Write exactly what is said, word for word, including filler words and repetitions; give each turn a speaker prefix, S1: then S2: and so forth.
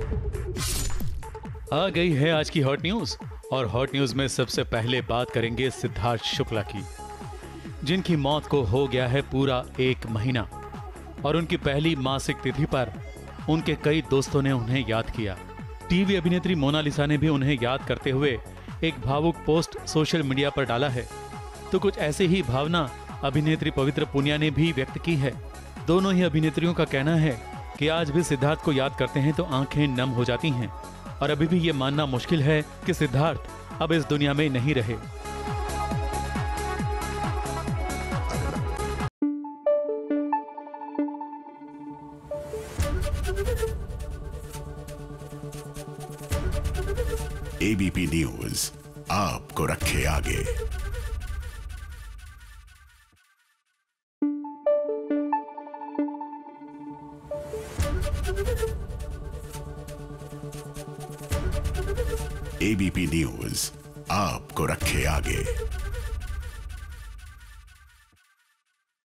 S1: आ गई है आज की हॉट न्यूज। और हॉट न्यूज में सबसे पहले बात करेंगे सिद्धार्थ शुक्ला की, जिनकी मौत को हो गया है पूरा एक महीना। और उनकी पहली मासिक तिथि पर उनके कई दोस्तों ने उन्हें याद किया। टीवी अभिनेत्री मोनालिसा ने भी उन्हें याद करते हुए एक भावुक पोस्ट सोशल मीडिया पर डाला है। तो कुछ ऐसे ही भावना अभिनेत्री पवित्र पुनिया ने भी व्यक्त की है। दोनों ही अभिनेत्रियों का कहना है कि आज भी सिद्धार्थ को याद करते हैं तो आंखें नम हो जाती हैं और अभी भी ये मानना मुश्किल है कि सिद्धार्थ अब इस दुनिया में नहीं रहे।
S2: एबीपी न्यूज आपको रखे आगे। एबीपी न्यूज आपको रखे आगे।